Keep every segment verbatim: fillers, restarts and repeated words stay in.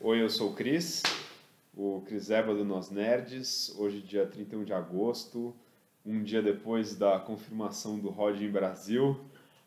Oi, eu sou o Cris, o Cris Eba do Nós Nerds. Hoje, dia trinta e um de agosto, um dia depois da confirmação do Rodim Brasil.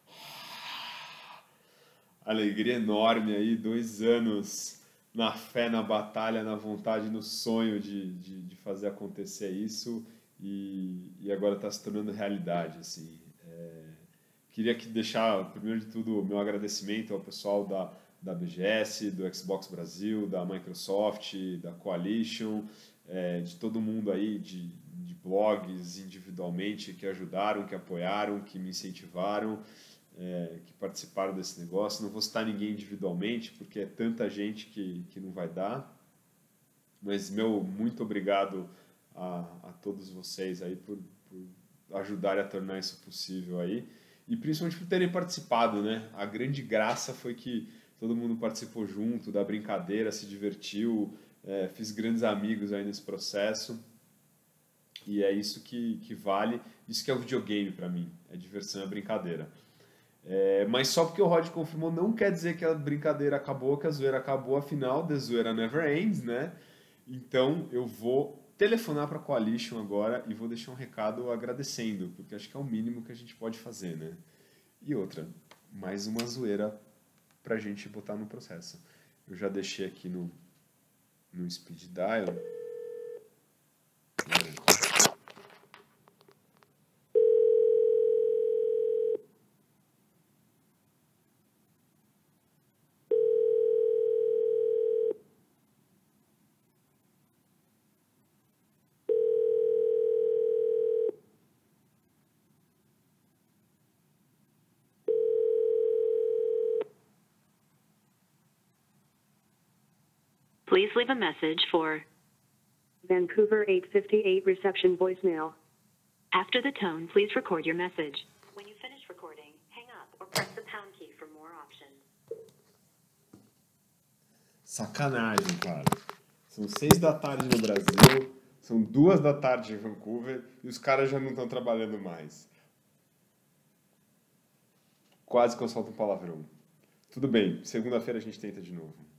Alegria enorme aí, dois anos na fé, na batalha, na vontade, no sonho de, de, de fazer acontecer isso e, e agora está se tornando realidade, assim. É, queria que deixar, primeiro de tudo, o meu agradecimento ao pessoal da, da B G S, do Xbox Brasil, da Microsoft, da Coalition, é, de todo mundo aí, de, de blogs individualmente que ajudaram, que apoiaram, que me incentivaram. É, que participaram desse negócio. Não vou citar ninguém individualmente, porque é tanta gente que, que não vai dar. Mas, meu, muito obrigado a, a todos vocês aí por, por ajudarem a tornar isso possível aí. E principalmente por terem participado, né? A grande graça foi que todo mundo participou junto da brincadeira, se divertiu, é, fiz grandes amigos aí nesse processo. E é isso que, que vale. Isso que é o videogame para mim. É diversão, é brincadeira. É, mas só porque o Rod confirmou não quer dizer que a brincadeira acabou, que a zoeira acabou, afinal, the zoeira never ends, né? Então eu vou telefonar para a Coalition agora e vou deixar um recado agradecendo, porque acho que é o mínimo que a gente pode fazer, né? E outra, mais uma zoeira pra gente botar no processo. Eu já deixei aqui no, no speed dial. Please leave a message for Vancouver eight fifty-eight reception voicemail. After the tone, please record your message. When you finish recording, hang up or press the pound key for more options. Sacanagem, cara. São seis da tarde no Brasil, são duas da tarde em Vancouver e os caras já não estão trabalhando mais. Quase que eu solto um palavrão. Tudo bem, segunda-feira a gente tenta de novo.